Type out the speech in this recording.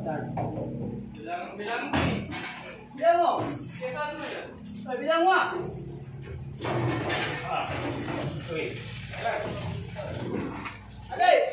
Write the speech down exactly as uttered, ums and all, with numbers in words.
Start. Bilang bilang ni. Bilang mo. Kaya ano yun? Ay, bilang mo. Ah. Wait. Agay.